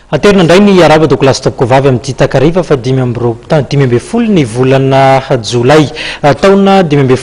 Aterina ndray ny araba Douglas Tobkovavy amin'ny takariva fa 10 ny volana Jolay taona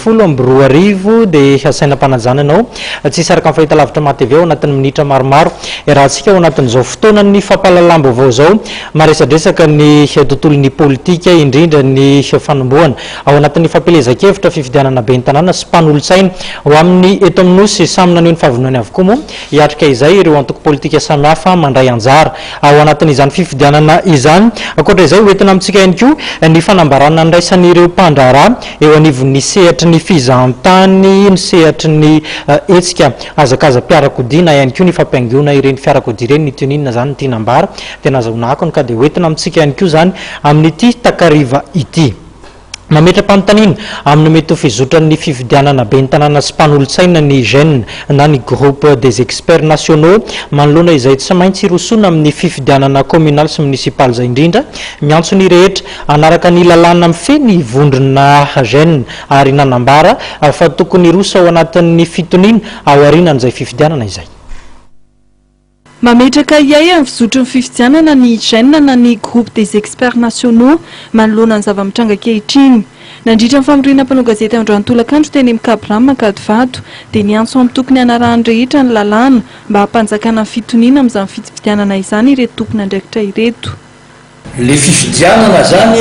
2012 dia asaina mpananjananao tsy saraka amin'ny fahitalavitra matevy ao anatin'ny minitra maromaro rahantsika ao anatin'izao fotoana ny fampahalalam-baovao zao maresadresaka ny tontolon'ny politika indrindra ny fanombohana ao anatin'ny fampelezan-kevitra fifidianana be ny tanàna sy mpanolotsaina ho amin'ny eto aminosy samy naneho ny fahavonony avokoa moa hiatrika izay ireo antoko politika samihafa mandray anjara ao anatin'izany fifidianana izany akoatra izay hoentina amintsika ihany koa ny fanambarana ndraisan'ireo mpandraharaha eo anivon'ny sehatry ny fizahantany ny sehatry ny etsika azakaza-piarakodia na ihany koa ny fampiangona ireny fiarakodia ireny ny tioninina zany ny tinambara tena azahonahakony ka dia hoentina amintsika ihany koa zany amin'ity takariva ity mametra-panontaniana amin'ny mety ho fizotran'ny fifidianana be ny tanàna sy mpanolotsaina ny GEN na ny groupe des experts nationaux manoloana izay tsy maintsy rosona amin'ny fifidianana communal sy municipal zay indrindra miantso ny rehetra anaraka ny lalàna mifeny vondrona GEN ary nanambara fa tokony rosa ao anatin'ny fitoniana ao arinan'izay fifidianana izay mametraka iay amin'ny fizotron'ny fifidianana ny GEN na ny groupe des experts nationaux manoloana ny zava-mitranga ankehitriny nandritra ny famorina-panao gazety Androany Tolakandro teny Mikabrama Makady Vato dia niantso amin'ny tokony anarahany rehetra ny lalàna mba hampanjakana ny fitoniana amin'izany fifidianana izany ireto tokony andraikitra ireto. Le fifidianana zany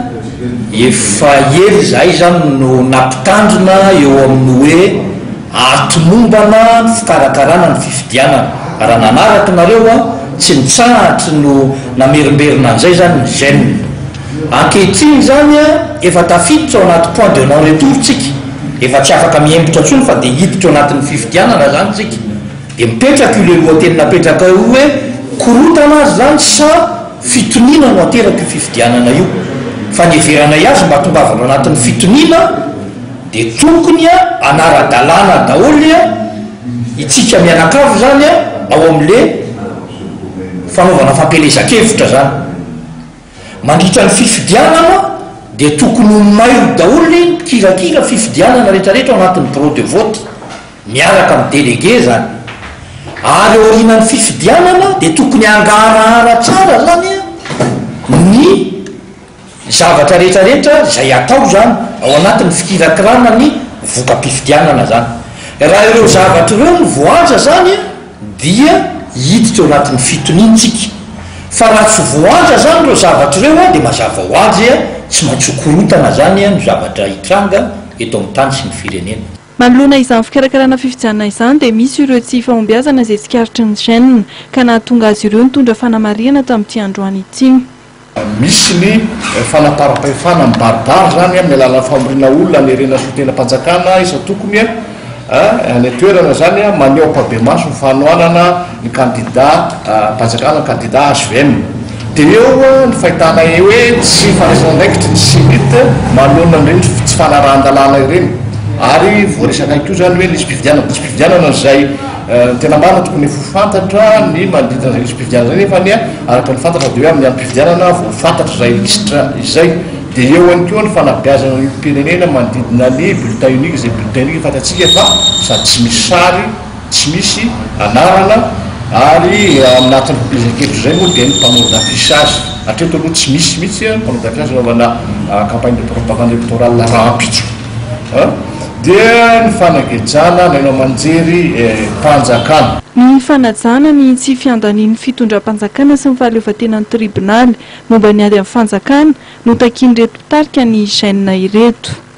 efa ely zay zany no nampitandrina eo amin'ny hoe atomombana ny fikarakarana ny fifidianana raha nanaraka nareo tsy nitsahatra no namerimberina an'izay zany ny GEN ankehitriny zany efa tafiditra ao anaty point de non retour tsika efa tsy afaka miembotra ntsony fa dia hiditra ao anatin'ny fifidianana zany tsika dia mipetraka io le lohateny napetraka io hoe korotana azy zany sa fitoniana no ateraka io fifidianana io fa ny everana azy mba tongavana ao anatin'ny fitoniana dia tokony anara-dalàna daholy itsika mianakavo zany ao amin'le fanaovana fampelezan-kevitra zany mandritra ny fifidianana dia tokony mairo daholy kirakira fifidianana rehetrarehetra ao anatin'ny bureau de vote miaraka amin'ny délégué zany ary orinan'ny fifidianana dia tokony angarahara tsara zany ny zavatra rehetrarehetra zay atao zany ao anatin'ny fikirakirana ny voka-pifidianana zany raha ireo zavatra ireo ny voaja zany dia hiditra ao anatin'ny fitoniantsika fa raha tsy voaja zany ireo zavatra ireo dia mazava ho azy tsy maintsy korotana zany no zavatra hitranga eto amin'ny tany sy ny firenena. Manoloana izany fikarakarana fifidianana izany dia misy ireo tsy fahombiazana izay tsikaritry ny GEN ka nahatonga azy ireo nitondra fanamarihana tamin'ity androany ity. Misy ny fanaparam-pahefana mibaribary zany amin'ny alalan'ny famorina olona ny rena sotenam-panjakana isa tokony ny toerana zany maneho ampabe-maso ny fanoanana ny candidat mpanjakana ny candidat HVM dia eo ny fahitana hoe tsy fanaisana ndraikitra ny simite manoloana ireny tsy fanarahan-dalàna ireny ary voaresaka ko zany hoe nisy mpifidianana zay tena marina tokony fofantatra ny manodidina zay nisy mpifidianana zay nefa ny araka ny fantatra dia hoe amin'ny any mpifidianana voafantatra zay lisitra izay dia eo any koa ny fanabeazana ny pirenena manodidina ny bulletin unique izay bulletin unique fantatsika fa sady tsy misy sary tsy misy anarana ary aminatin'ny fipezankevitra zay moa dia ny mpanorona affichage hatreto aloha tsy misy mihitsy mpanorona affichage anaovana campagne de propagande électorale rahampitso dia ny fanagejana nainao manjery mpanjakana ny fanajana ny tsy fiandanian'ny fitondram-panjakana sy ny fahaleovatenan'ny tribonaly momba ny ady amin'ny fanjakana no takian'ireto mpitarika ny GEN ireto.